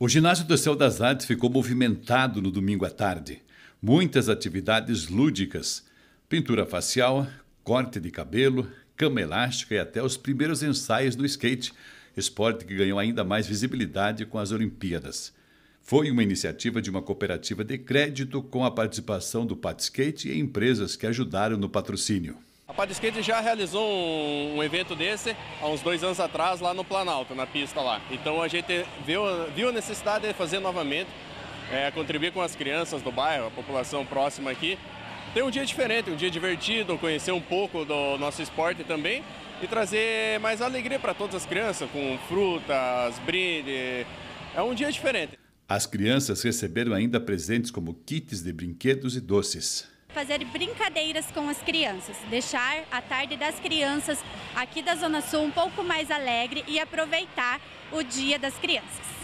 O ginásio do Céu das Artes ficou movimentado no domingo à tarde. Muitas atividades lúdicas, pintura facial, corte de cabelo, cama elástica e até os primeiros ensaios do skate, esporte que ganhou ainda mais visibilidade com as Olimpíadas. Foi uma iniciativa de uma cooperativa de crédito com a participação do Patiskate e empresas que ajudaram no patrocínio. A Patiskate já realizou um evento desse há uns 2 anos atrás lá no Planalto, na pista lá. Então a gente viu a necessidade de fazer novamente, contribuir com as crianças do bairro, a população próxima aqui. Ter um dia diferente, um dia divertido, conhecer um pouco do nosso esporte também e trazer mais alegria para todas as crianças, com frutas, brinde. É um dia diferente. As crianças receberam ainda presentes como kits de brinquedos e doces. Fazer brincadeiras com as crianças, deixar a tarde das crianças aqui da Zona Sul um pouco mais alegre e aproveitar o Dia das Crianças.